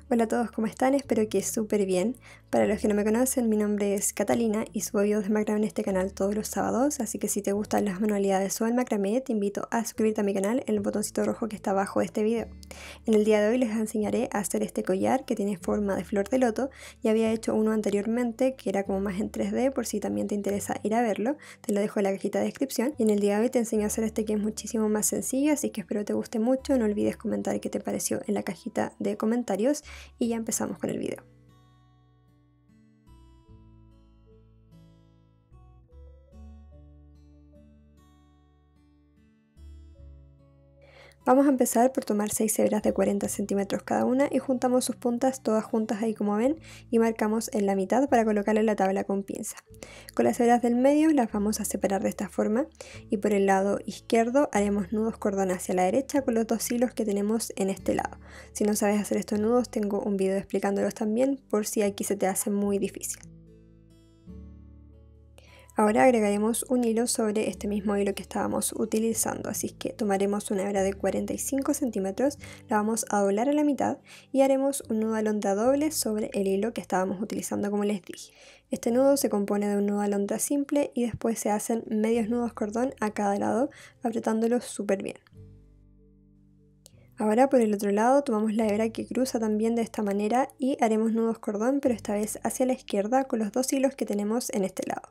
Hola a todos, ¿cómo están? Espero que súper bien. Para los que no me conocen, mi nombre es Catalina y subo videos de macramé en este canal todos los sábados, así que si te gustan las manualidades o el macramé, te invito a suscribirte a mi canal en el botoncito rojo que está abajo de este video. En el día de hoy les enseñaré a hacer este collar que tiene forma de flor de loto. Ya había hecho uno anteriormente que era como más en 3D, por si también te interesa ir a verlo, te lo dejo en la cajita de descripción. Y en el día de hoy te enseño a hacer este que es muchísimo más sencillo, así que espero te guste mucho. No olvides comentar qué te pareció en la cajita de comentarios. Y ya empezamos con el video. Vamos a empezar por tomar 6 hebras de 40 centímetros cada una y juntamos sus puntas todas juntas ahí como ven y marcamos en la mitad para colocarla en la tabla con pinza. Con las hebras del medio las vamos a separar de esta forma y por el lado izquierdo haremos nudos cordón hacia la derecha con los dos hilos que tenemos en este lado. Si no sabes hacer estos nudos tengo un video explicándolos también por si aquí se te hace muy difícil. Ahora agregaremos un hilo sobre este mismo hilo que estábamos utilizando, así que tomaremos una hebra de 45 centímetros, la vamos a doblar a la mitad y haremos un nudo alondra doble sobre el hilo que estábamos utilizando como les dije. Este nudo se compone de un nudo alondra simple y después se hacen medios nudos cordón a cada lado, apretándolos súper bien. Ahora por el otro lado tomamos la hebra que cruza también de esta manera y haremos nudos cordón, pero esta vez hacia la izquierda con los dos hilos que tenemos en este lado.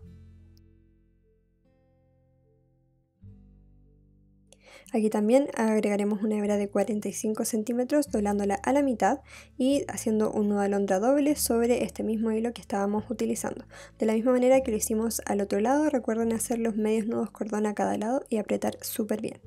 Aquí también agregaremos una hebra de 45 centímetros doblándola a la mitad y haciendo un nudo alondra doble sobre este mismo hilo que estábamos utilizando. De la misma manera que lo hicimos al otro lado, recuerden hacer los medios nudos cordón a cada lado y apretar súper bien.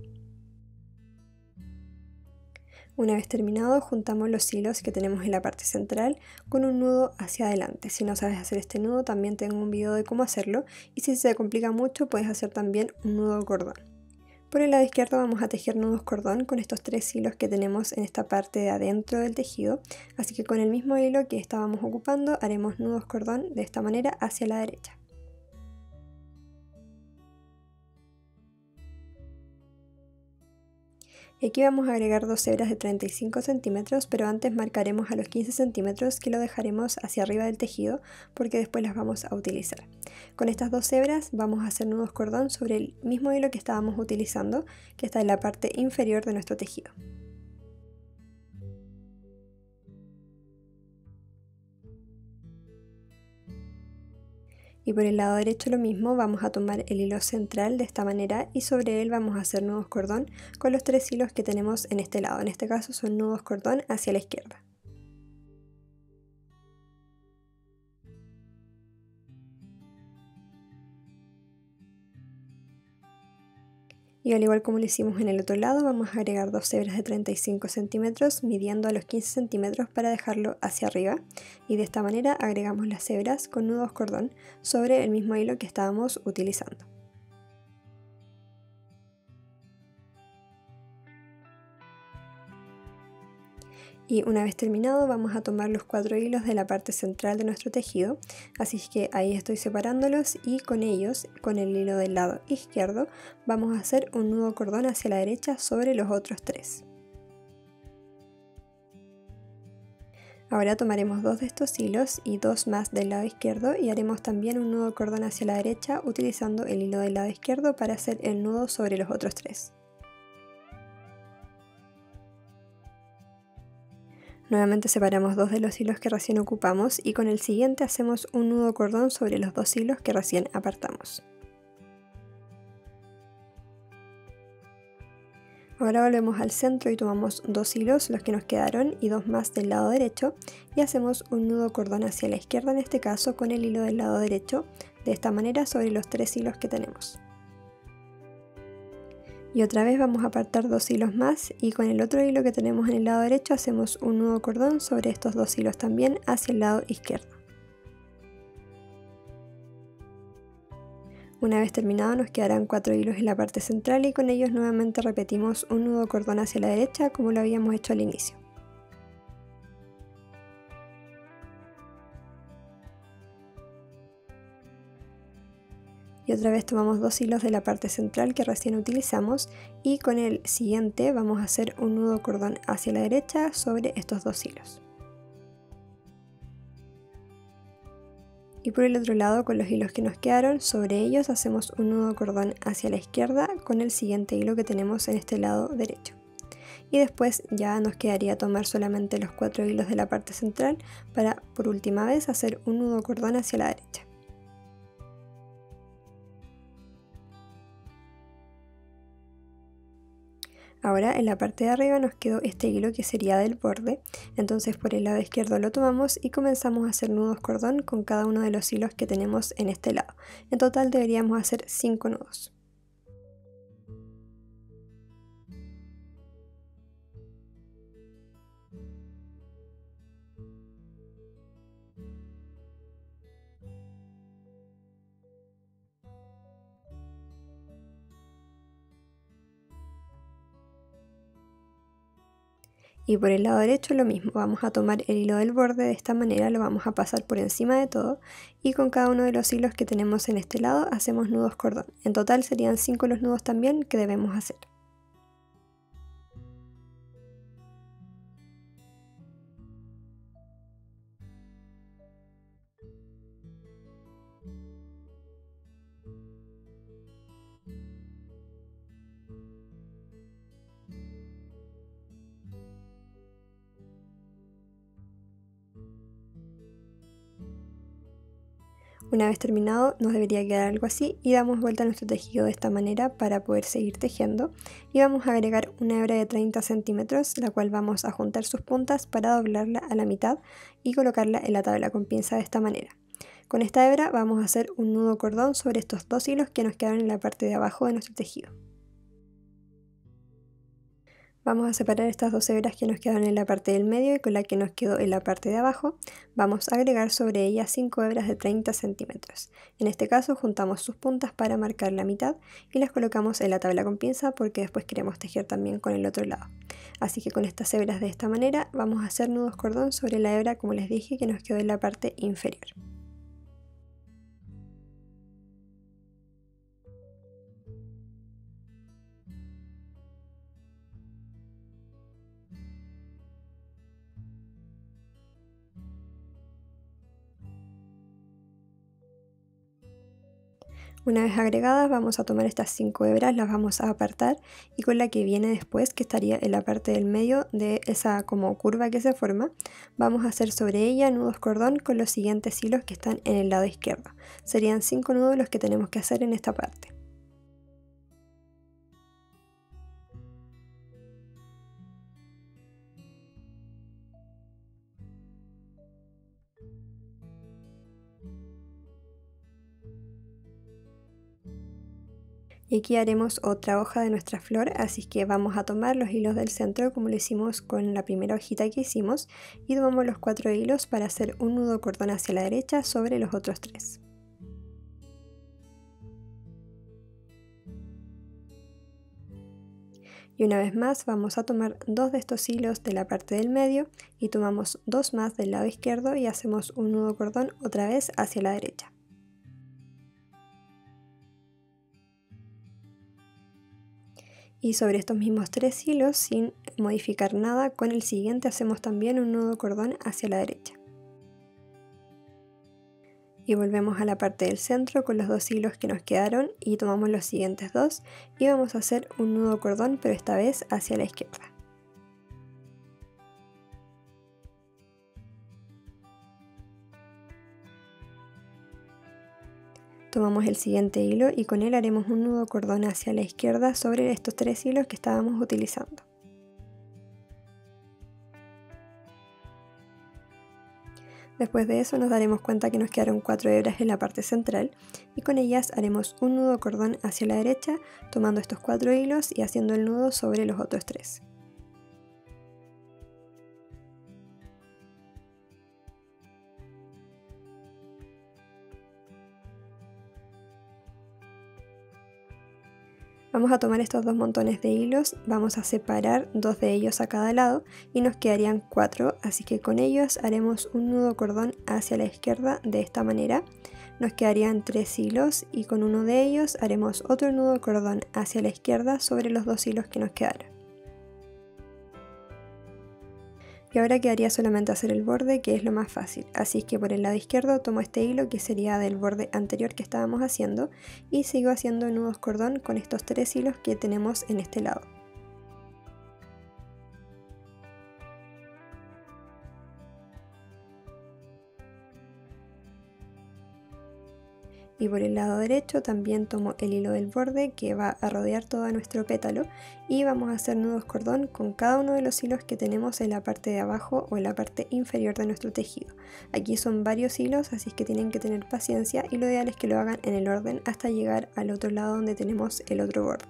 Una vez terminado, juntamos los hilos que tenemos en la parte central con un nudo hacia adelante. Si no sabes hacer este nudo, también tengo un video de cómo hacerlo y si se complica mucho, puedes hacer también un nudo cordón. Por el lado izquierdo vamos a tejer nudos cordón con estos 3 hilos que tenemos en esta parte de adentro del tejido, así que con el mismo hilo que estábamos ocupando haremos nudos cordón de esta manera hacia la derecha. Y aquí vamos a agregar 2 hebras de 35 centímetros, pero antes marcaremos a los 15 centímetros que lo dejaremos hacia arriba del tejido porque después las vamos a utilizar. Con estas 2 hebras vamos a hacer nudos cordón sobre el mismo hilo que estábamos utilizando, que está en la parte inferior de nuestro tejido. Y por el lado derecho lo mismo, vamos a tomar el hilo central de esta manera y sobre él vamos a hacer nudos cordón con los 3 hilos que tenemos en este lado. En este caso son nudos cordón hacia la izquierda. Y al igual como lo hicimos en el otro lado, vamos a agregar 2 hebras de 35 centímetros midiendo a los 15 centímetros para dejarlo hacia arriba. Y de esta manera agregamos las hebras con nudos cordón sobre el mismo hilo que estábamos utilizando. Y una vez terminado vamos a tomar los 4 hilos de la parte central de nuestro tejido, así que ahí estoy separándolos y con ellos, con el hilo del lado izquierdo, vamos a hacer un nudo cordón hacia la derecha sobre los otros 3. Ahora tomaremos 2 de estos hilos y 2 más del lado izquierdo y haremos también un nudo cordón hacia la derecha utilizando el hilo del lado izquierdo para hacer el nudo sobre los otros 3. Nuevamente separamos 2 de los hilos que recién ocupamos y con el siguiente hacemos un nudo cordón sobre los 2 hilos que recién apartamos. Ahora volvemos al centro y tomamos 2 hilos, los que nos quedaron, y 2 más del lado derecho y hacemos un nudo cordón hacia la izquierda en este caso con el hilo del lado derecho, de esta manera sobre los 3 hilos que tenemos. Y otra vez vamos a apartar 2 hilos más y con el otro hilo que tenemos en el lado derecho hacemos un nudo cordón sobre estos 2 hilos también hacia el lado izquierdo. Una vez terminado nos quedarán 4 hilos en la parte central y con ellos nuevamente repetimos un nudo cordón hacia la derecha como lo habíamos hecho al inicio. Y otra vez tomamos 2 hilos de la parte central que recién utilizamos y con el siguiente vamos a hacer un nudo cordón hacia la derecha sobre estos 2 hilos. Y por el otro lado, con los hilos que nos quedaron, sobre ellos hacemos un nudo cordón hacia la izquierda con el siguiente hilo que tenemos en este lado derecho. Y después ya nos quedaría tomar solamente los 4 hilos de la parte central para por última vez hacer un nudo cordón hacia la derecha. Ahora en la parte de arriba nos quedó este hilo que sería del borde, entonces por el lado izquierdo lo tomamos y comenzamos a hacer nudos cordón con cada uno de los hilos que tenemos en este lado. En total deberíamos hacer 5 nudos. Y por el lado derecho lo mismo, vamos a tomar el hilo del borde de esta manera, lo vamos a pasar por encima de todo y con cada uno de los hilos que tenemos en este lado hacemos nudos cordón. En total serían 5 los nudos también que debemos hacer. Una vez terminado nos debería quedar algo así y damos vuelta a nuestro tejido de esta manera para poder seguir tejiendo y vamos a agregar una hebra de 30 centímetros la cual vamos a juntar sus puntas para doblarla a la mitad y colocarla en la tabla con pinza de esta manera. Con esta hebra vamos a hacer un nudo cordón sobre estos 2 hilos que nos quedaron en la parte de abajo de nuestro tejido. Vamos a separar estas 2 hebras que nos quedaron en la parte del medio y con la que nos quedó en la parte de abajo, vamos a agregar sobre ellas 5 hebras de 30 centímetros. En este caso juntamos sus puntas para marcar la mitad y las colocamos en la tabla con pinza porque después queremos tejer también con el otro lado. Así que con estas hebras de esta manera vamos a hacer nudos cordón sobre la hebra, como les dije, que nos quedó en la parte inferior. Una vez agregadas vamos a tomar estas 5 hebras, las vamos a apartar y con la que viene después, que estaría en la parte del medio de esa como curva que se forma, vamos a hacer sobre ella nudos cordón con los siguientes hilos que están en el lado izquierdo. Serían 5 nudos los que tenemos que hacer en esta parte. Y aquí haremos otra hoja de nuestra flor, así que vamos a tomar los hilos del centro como lo hicimos con la primera hojita que hicimos y tomamos los 4 hilos para hacer un nudo cordón hacia la derecha sobre los otros 3. Y una vez más vamos a tomar 2 de estos hilos de la parte del medio y tomamos 2 más del lado izquierdo y hacemos un nudo cordón otra vez hacia la derecha. Y sobre estos mismos 3 hilos, sin modificar nada, con el siguiente hacemos también un nudo cordón hacia la derecha. Y volvemos a la parte del centro con los 2 hilos que nos quedaron y tomamos los siguientes 2 y vamos a hacer un nudo cordón, pero esta vez hacia la izquierda. Tomamos el siguiente hilo y con él haremos un nudo cordón hacia la izquierda sobre estos 3 hilos que estábamos utilizando. Después de eso nos daremos cuenta que nos quedaron 4 hebras en la parte central y con ellas haremos un nudo cordón hacia la derecha tomando estos 4 hilos y haciendo el nudo sobre los otros 3. Vamos a tomar estos 2 montones de hilos, vamos a separar 2 de ellos a cada lado y nos quedarían 4, así que con ellos haremos un nudo cordón hacia la izquierda de esta manera. Nos quedarían 3 hilos y con uno de ellos haremos otro nudo cordón hacia la izquierda sobre los 2 hilos que nos quedaron. Y ahora quedaría solamente hacer el borde, que es lo más fácil. Así es que por el lado izquierdo tomo este hilo que sería del borde anterior que estábamos haciendo y sigo haciendo nudos cordón con estos 3 hilos que tenemos en este lado. Y por el lado derecho también tomo el hilo del borde que va a rodear todo nuestro pétalo y vamos a hacer nudos cordón con cada uno de los hilos que tenemos en la parte de abajo o en la parte inferior de nuestro tejido. Aquí son varios hilos, así es que tienen que tener paciencia y lo ideal es que lo hagan en el orden hasta llegar al otro lado donde tenemos el otro borde.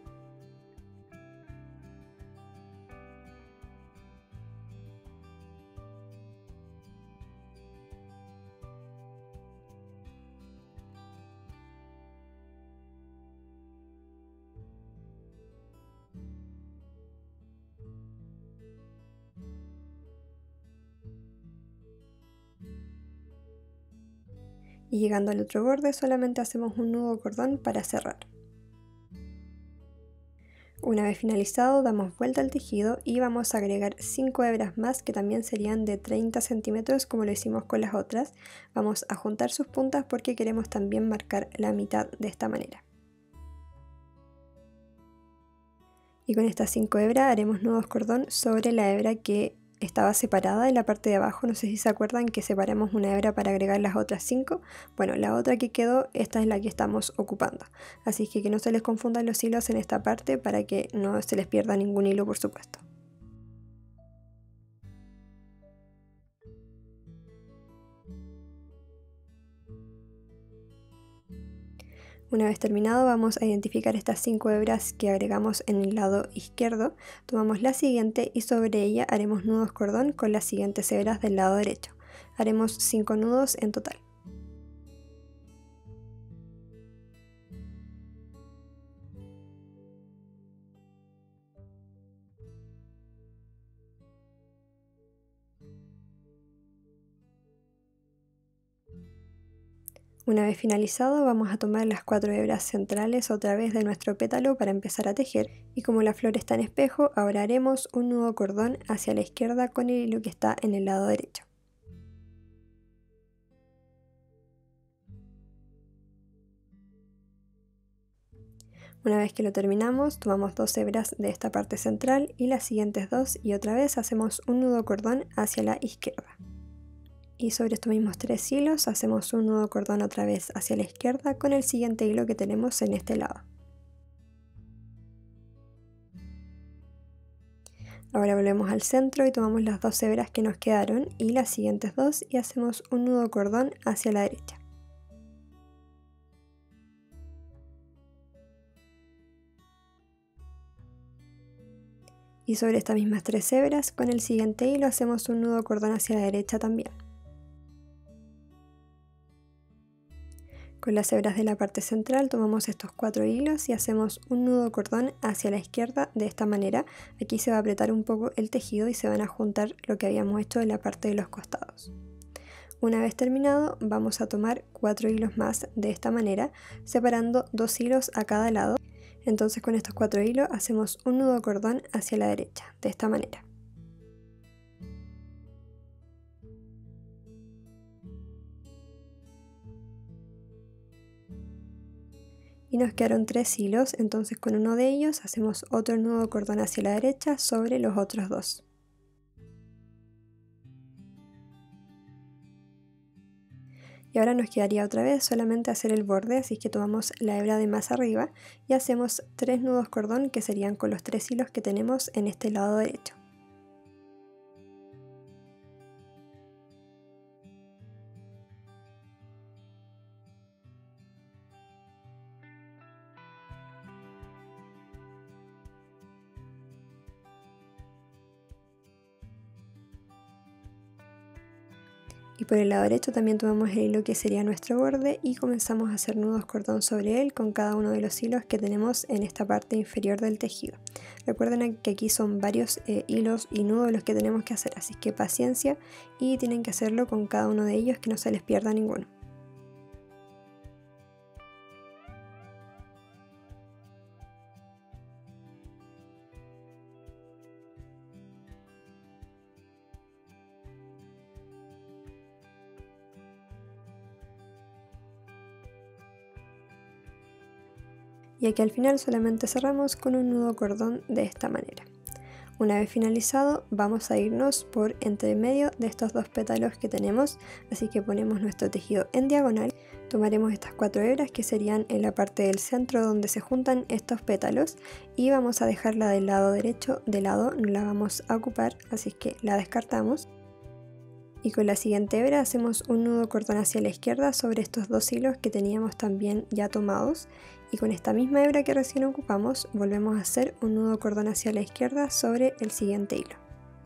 Y llegando al otro borde solamente hacemos un nudo cordón para cerrar. Una vez finalizado damos vuelta al tejido y vamos a agregar 5 hebras más que también serían de 30 centímetros como lo hicimos con las otras. Vamos a juntar sus puntas porque queremos también marcar la mitad de esta manera. Y con estas 5 hebras haremos nudos cordón sobre la hebra que estaba separada en la parte de abajo. No sé si se acuerdan que separamos una hebra para agregar las otras 5. Bueno, la otra que quedó, esta es la que estamos ocupando. Así que no se les confundan los hilos en esta parte para que no se les pierda ningún hilo, por supuesto. Una vez terminado vamos a identificar estas 5 hebras que agregamos en el lado izquierdo, tomamos la siguiente y sobre ella haremos nudos cordón con las siguientes hebras del lado derecho. Haremos 5 nudos en total. Una vez finalizado vamos a tomar las 4 hebras centrales otra vez de nuestro pétalo para empezar a tejer y como la flor está en espejo ahora haremos un nudo cordón hacia la izquierda con el hilo que está en el lado derecho. Una vez que lo terminamos tomamos 2 hebras de esta parte central y las siguientes 2 y otra vez hacemos un nudo cordón hacia la izquierda. Y sobre estos mismos 3 hilos hacemos un nudo cordón otra vez hacia la izquierda con el siguiente hilo que tenemos en este lado. Ahora volvemos al centro y tomamos las 2 hebras que nos quedaron y las siguientes 2 y hacemos un nudo cordón hacia la derecha. Y sobre estas mismas 3 hebras con el siguiente hilo hacemos un nudo cordón hacia la derecha también. Con las hebras de la parte central tomamos estos 4 hilos y hacemos un nudo cordón hacia la izquierda de esta manera. Aquí se va a apretar un poco el tejido y se van a juntar lo que habíamos hecho en la parte de los costados. Una vez terminado vamos a tomar 4 hilos más de esta manera, separando 2 hilos a cada lado. Entonces con estos 4 hilos hacemos un nudo cordón hacia la derecha, de esta manera. Y nos quedaron 3 hilos, entonces con uno de ellos hacemos otro nudo cordón hacia la derecha sobre los otros 2. Y ahora nos quedaría otra vez solamente hacer el borde, así que tomamos la hebra de más arriba y hacemos 3 nudos cordón que serían con los 3 hilos que tenemos en este lado derecho. Y por el lado derecho también tomamos el hilo que sería nuestro borde y comenzamos a hacer nudos cordón sobre él con cada uno de los hilos que tenemos en esta parte inferior del tejido. Recuerden que aquí son varios hilos y nudos los que tenemos que hacer, así que paciencia y tienen que hacerlo con cada uno de ellos que no se les pierda ninguno. y aquí al final solamente cerramos con un nudo cordón de esta manera. Una vez finalizado vamos a irnos por entre medio de estos dos pétalos que tenemos, así que ponemos nuestro tejido en diagonal. Tomaremos estas 4 hebras que serían en la parte del centro donde se juntan estos pétalos y vamos a dejarla del lado derecho, de lado no la vamos a ocupar, así que la descartamos. Y con la siguiente hebra hacemos un nudo cordón hacia la izquierda sobre estos dos hilos que teníamos también ya tomados, y con esta misma hebra que recién ocupamos volvemos a hacer un nudo cordón hacia la izquierda sobre el siguiente hilo.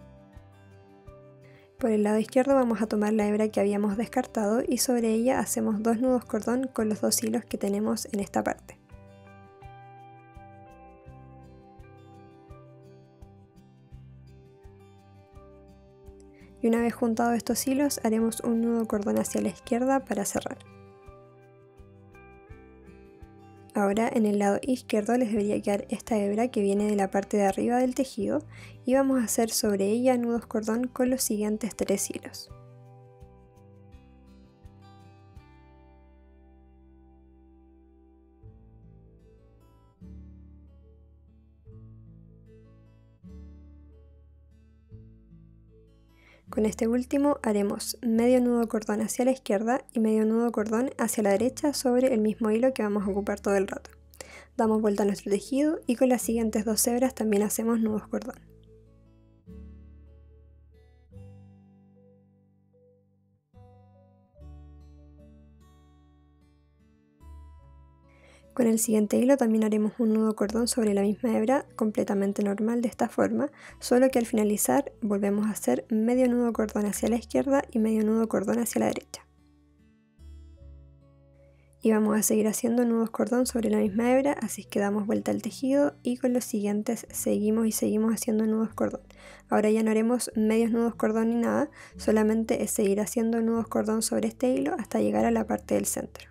Por el lado izquierdo vamos a tomar la hebra que habíamos descartado y sobre ella hacemos 2 nudos cordón con los 2 hilos que tenemos en esta parte. Y una vez juntados estos hilos haremos un nudo cordón hacia la izquierda para cerrar. Ahora en el lado izquierdo les debería quedar esta hebra que viene de la parte de arriba del tejido y vamos a hacer sobre ella nudos cordón con los siguientes 3 hilos. Con este último haremos medio nudo cordón hacia la izquierda y medio nudo cordón hacia la derecha sobre el mismo hilo que vamos a ocupar todo el rato. Damos vuelta a nuestro tejido y con las siguientes 2 hebras también hacemos nudos cordón. Con el siguiente hilo también haremos un nudo cordón sobre la misma hebra completamente normal de esta forma, solo que al finalizar volvemos a hacer medio nudo cordón hacia la izquierda y medio nudo cordón hacia la derecha. Y vamos a seguir haciendo nudos cordón sobre la misma hebra, así es que damos vuelta al tejido y con los siguientes seguimos haciendo nudos cordón. Ahora ya no haremos medios nudos cordón ni nada, solamente es seguir haciendo nudos cordón sobre este hilo hasta llegar a la parte del centro.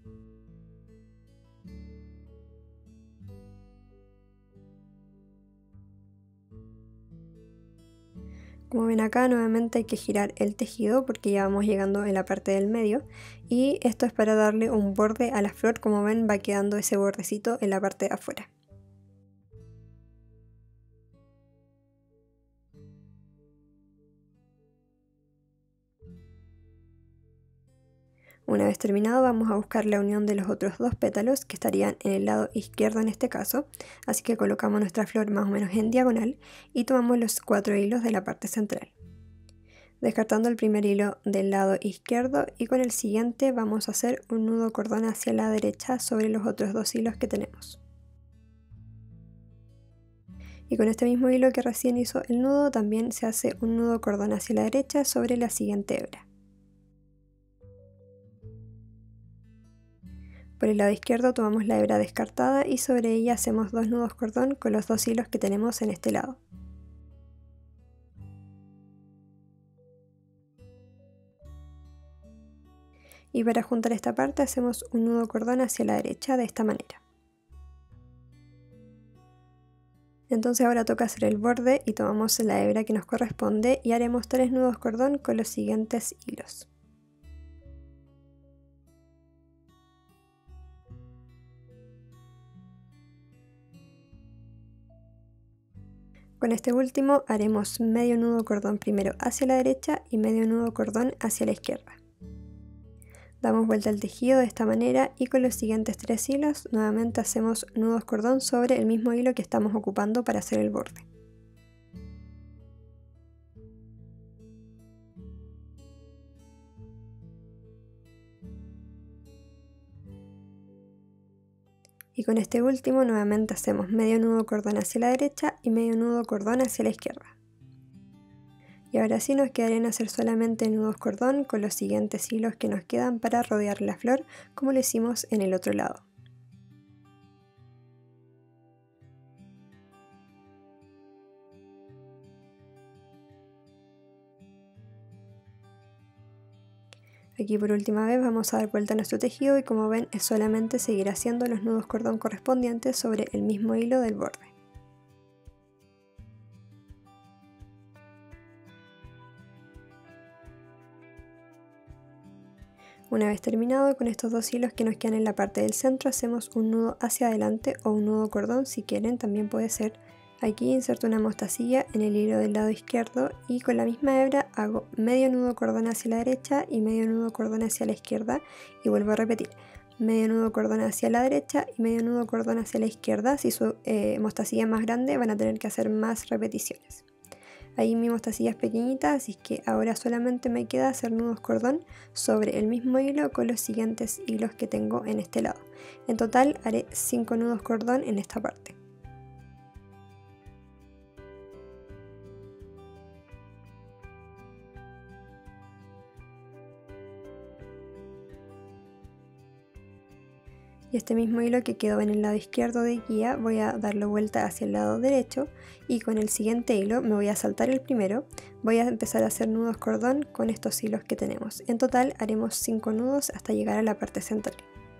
Como ven acá, nuevamente hay que girar el tejido porque ya vamos llegando en la parte del medio y esto es para darle un borde a la flor. Como ven, va quedando ese bordecito en la parte de afuera. Una vez terminado vamos a buscar la unión de los otros dos pétalos que estarían en el lado izquierdo en este caso, así que colocamos nuestra flor más o menos en diagonal y tomamos los 4 hilos de la parte central. Descartando el primer hilo del lado izquierdo y con el siguiente vamos a hacer un nudo cordón hacia la derecha sobre los otros 2 hilos que tenemos. Y con este mismo hilo que recién hizo el nudo también se hace un nudo cordón hacia la derecha sobre la siguiente hebra. Por el lado izquierdo tomamos la hebra descartada y sobre ella hacemos 2 nudos cordón con los 2 hilos que tenemos en este lado. Y para juntar esta parte hacemos un nudo cordón hacia la derecha de esta manera. Entonces ahora toca hacer el borde y tomamos la hebra que nos corresponde y haremos 3 nudos cordón con los siguientes hilos. Con este último haremos medio nudo cordón primero hacia la derecha y medio nudo cordón hacia la izquierda. Damos vuelta al tejido de esta manera y con los siguientes 3 hilos nuevamente hacemos nudos cordón sobre el mismo hilo que estamos ocupando para hacer el borde. Y con este último nuevamente hacemos medio nudo cordón hacia la derecha y medio nudo cordón hacia la izquierda. Y ahora sí nos quedarían hacer solamente nudos cordón con los siguientes hilos que nos quedan para rodear la flor como lo hicimos en el otro lado. Aquí por última vez vamos a dar vuelta a nuestro tejido y como ven es solamente seguir haciendo los nudos cordón correspondientes sobre el mismo hilo del borde. Una vez terminado, con estos dos hilos que nos quedan en la parte del centro hacemos un nudo hacia adelante o un nudo cordón si quieren, también puede ser. Aquí inserto una mostacilla en el hilo del lado izquierdo y con la misma hebra hago medio nudo cordón hacia la derecha y medio nudo cordón hacia la izquierda y vuelvo a repetir. Medio nudo cordón hacia la derecha y medio nudo cordón hacia la izquierda. Si su mostacilla es más grande van a tener que hacer más repeticiones. Ahí mi mostacilla es pequeñita, así que ahora solamente me queda hacer nudos cordón sobre el mismo hilo con los siguientes hilos que tengo en este lado. En total haré 5 nudos cordón en esta parte. Y este mismo hilo que quedó en el lado izquierdo de guía voy a darlo vuelta hacia el lado derecho y con el siguiente hilo me voy a saltar el primero, voy a empezar a hacer nudos cordón con estos hilos que tenemos. En total haremos 5 nudos hasta llegar a la parte central.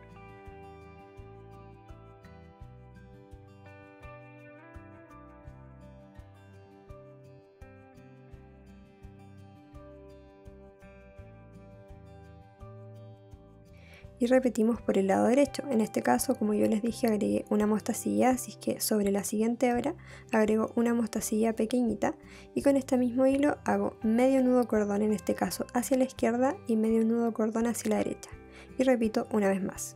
Y repetimos por el lado derecho. En este caso, como yo les dije, agregué una mostacilla, así que sobre la siguiente hebra agrego una mostacilla pequeñita y con este mismo hilo hago medio nudo cordón, en este caso hacia la izquierda, y medio nudo cordón hacia la derecha. Y repito una vez más.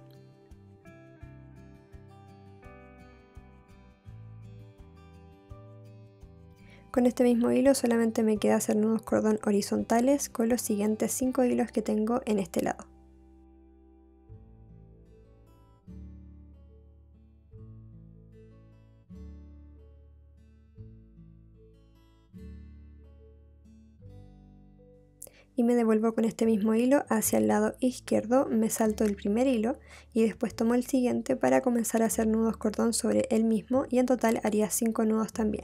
Con este mismo hilo solamente me queda hacer nudos cordón horizontales con los siguientes 5 hilos que tengo en este lado. Y me devuelvo con este mismo hilo hacia el lado izquierdo, me salto el primer hilo y después tomo el siguiente para comenzar a hacer nudos cordón sobre el mismo y en total haría 5 nudos también.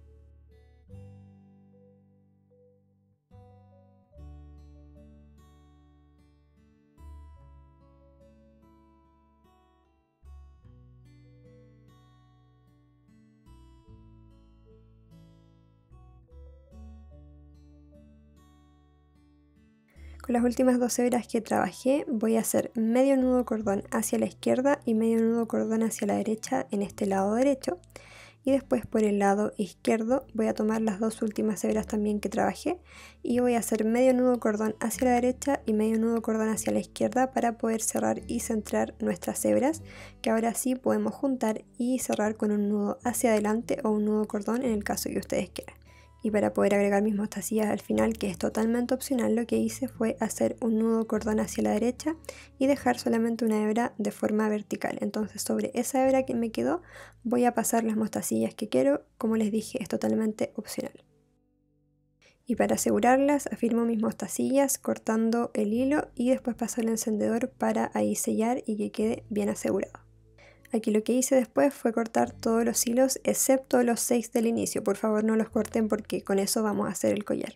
Con las últimas 2 hebras que trabajé voy a hacer medio nudo cordón hacia la izquierda y medio nudo cordón hacia la derecha en este lado derecho y después por el lado izquierdo voy a tomar las 2 últimas hebras también que trabajé y voy a hacer medio nudo cordón hacia la derecha y medio nudo cordón hacia la izquierda para poder cerrar y centrar nuestras hebras, que ahora sí podemos juntar y cerrar con un nudo hacia adelante o un nudo cordón en el caso que ustedes quieran. Y para poder agregar mis mostacillas al final, que es totalmente opcional, lo que hice fue hacer un nudo cordón hacia la derecha y dejar solamente una hebra de forma vertical. Entonces sobre esa hebra que me quedó voy a pasar las mostacillas que quiero, como les dije es totalmente opcional. Y para asegurarlas afirmo mis mostacillas cortando el hilo y después paso el encendedor para ahí sellar y que quede bien asegurado. Aquí lo que hice después fue cortar todos los hilos excepto los 6 del inicio. Por favor no los corten porque con eso vamos a hacer el collar.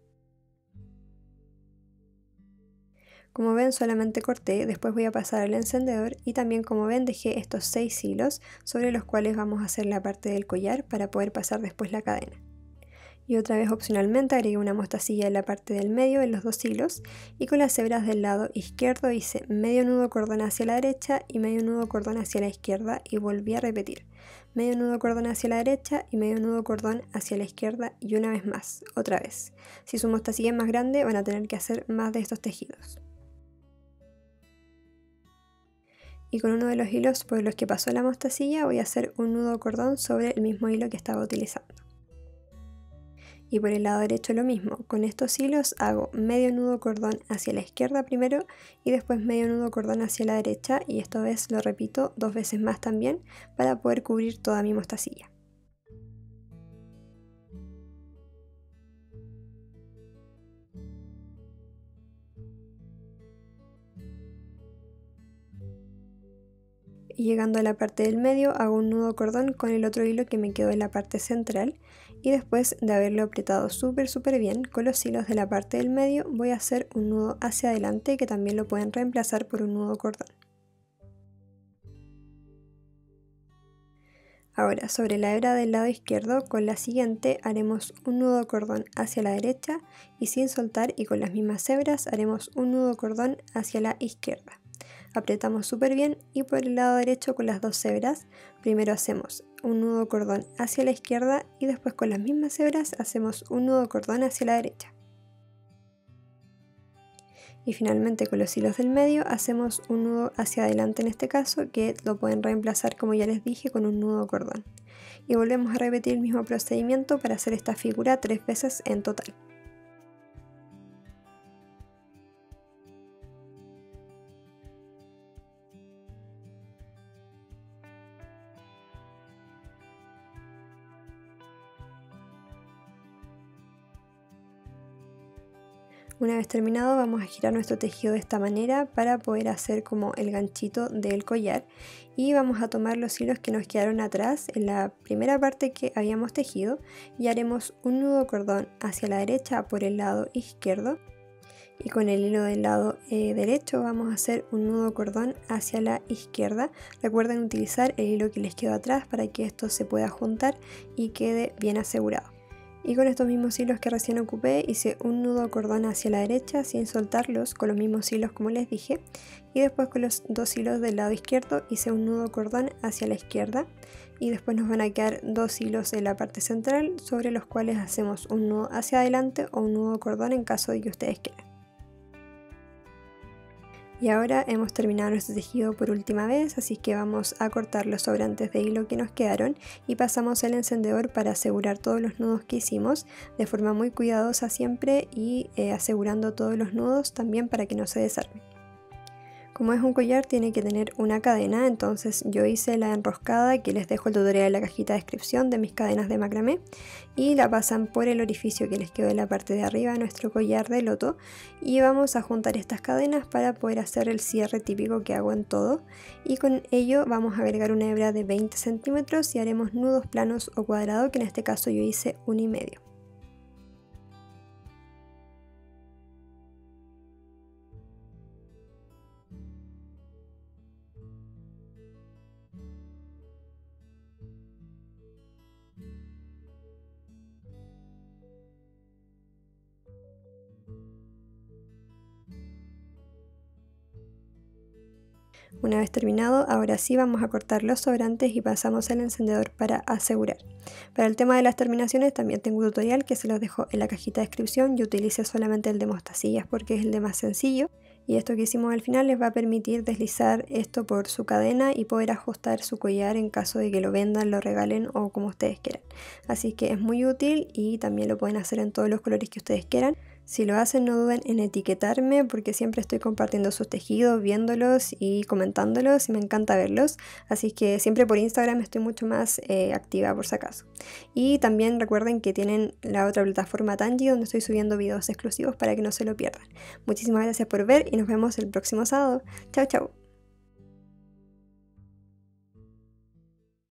Como ven solamente corté, después voy a pasar al encendedor y también como ven dejé estos 6 hilos sobre los cuales vamos a hacer la parte del collar para poder pasar después la cadena. Y otra vez opcionalmente agregué una mostacilla en la parte del medio en los 2 hilos y con las hebras del lado izquierdo hice medio nudo cordón hacia la derecha y medio nudo cordón hacia la izquierda y volví a repetir. Medio nudo cordón hacia la derecha y medio nudo cordón hacia la izquierda y una vez más, otra vez. Si su mostacilla es más grande van a tener que hacer más de estos tejidos. Y con uno de los hilos por los que pasó la mostacilla voy a hacer un nudo cordón sobre el mismo hilo que estaba utilizando. Y por el lado derecho lo mismo, con estos hilos hago medio nudo cordón hacia la izquierda primero y después medio nudo cordón hacia la derecha y esta vez lo repito 2 veces más también para poder cubrir toda mi mostacilla. Y llegando a la parte del medio hago un nudo cordón con el otro hilo que me quedó en la parte central y después de haberlo apretado súper bien con los hilos de la parte del medio voy a hacer un nudo hacia adelante que también lo pueden reemplazar por un nudo cordón. Ahora, sobre la hebra del lado izquierdo, con la siguiente haremos un nudo cordón hacia la derecha y sin soltar, y con las mismas hebras haremos un nudo cordón hacia la izquierda. Apretamos súper bien y por el lado derecho con las dos hebras, primero hacemos un nudo cordón hacia la izquierda y después con las mismas hebras hacemos un nudo cordón hacia la derecha. Y finalmente con los hilos del medio hacemos un nudo hacia adelante en este caso, que lo pueden reemplazar, como ya les dije, con un nudo cordón. Y volvemos a repetir el mismo procedimiento para hacer esta figura 3 veces en total. Una vez terminado, vamos a girar nuestro tejido de esta manera para poder hacer como el ganchito del collar, y vamos a tomar los hilos que nos quedaron atrás en la primera parte que habíamos tejido y haremos un nudo cordón hacia la derecha por el lado izquierdo, y con el hilo del lado derecho vamos a hacer un nudo cordón hacia la izquierda. Recuerden utilizar el hilo que les quedó atrás para que esto se pueda juntar y quede bien asegurado. Y con estos mismos hilos que recién ocupé hice un nudo cordón hacia la derecha sin soltarlos, con los mismos hilos como les dije, y después con los dos hilos del lado izquierdo hice un nudo cordón hacia la izquierda, y después nos van a quedar dos hilos en la parte central sobre los cuales hacemos un nudo hacia adelante o un nudo cordón en caso de que ustedes quieran. Y ahora hemos terminado nuestro tejido por última vez, así que vamos a cortar los sobrantes de hilo que nos quedaron y pasamos el encendedor para asegurar todos los nudos que hicimos de forma muy cuidadosa siempre, y asegurando todos los nudos también para que no se desarmen. Como es un collar tiene que tener una cadena, entonces yo hice la enroscada, que les dejo el tutorial en la cajita de descripción, de mis cadenas de macramé, y la pasan por el orificio que les quedó en la parte de arriba de nuestro collar de loto, y vamos a juntar estas cadenas para poder hacer el cierre típico que hago en todo, y con ello vamos a agregar una hebra de 20 centímetros y haremos nudos planos o cuadrados, que en este caso yo hice 1,5. Una vez terminado, ahora sí vamos a cortar los sobrantes y pasamos al encendedor para asegurar. Para el tema de las terminaciones también tengo un tutorial que se los dejo en la cajita de descripción. Yo utilicé solamente el de mostacillas porque es el de más sencillo, y esto que hicimos al final les va a permitir deslizar esto por su cadena y poder ajustar su collar en caso de que lo vendan, lo regalen o como ustedes quieran. Así que es muy útil y también lo pueden hacer en todos los colores que ustedes quieran. Si lo hacen, no duden en etiquetarme porque siempre estoy compartiendo sus tejidos, viéndolos y comentándolos, y me encanta verlos. Así que siempre por Instagram estoy mucho más activa por si acaso. Y también recuerden que tienen la otra plataforma Tangi, donde estoy subiendo videos exclusivos para que no se lo pierdan. Muchísimas gracias por ver y nos vemos el próximo sábado. Chao, chao.